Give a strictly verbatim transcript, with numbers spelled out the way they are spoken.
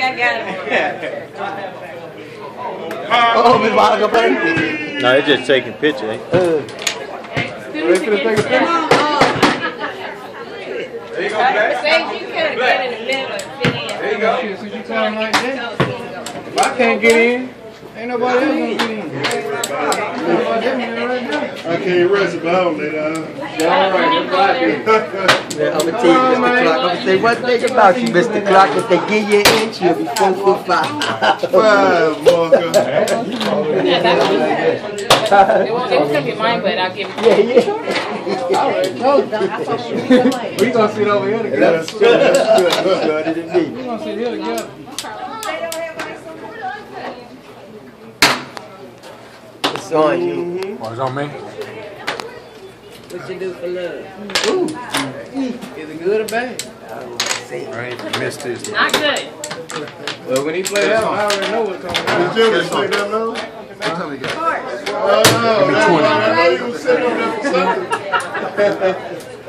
I got it. Oh, Miss Monica Bunny. No, they're just taking pictures. Eh? Uh, There you go, Black. Say you could have been in the middle and fit in. There you go. So you talking like that? If I can't get in, ain't nobody else gonna get in. I can't rest about it, uh. All right, yeah, I'm gonna tell you, Mister Clark. I'm gonna say one thing about you, Mister Clark. If they give you an inch, you'll be four foot five. Five, Marker. They won't take your mind, but I'll give it to Yeah, you. yeah. we gonna sit over here together. That's good. That's good. That's good. It is me. We gonna sit here together. It's on you. Oh, it's on me. What you do for love? Ooh. Is it good or bad? Say, I ain't missed this. Not good. Well, when he play that one, I already know what's coming Did out. you ever say that now? Oh, no. I know you was sitting on there for something.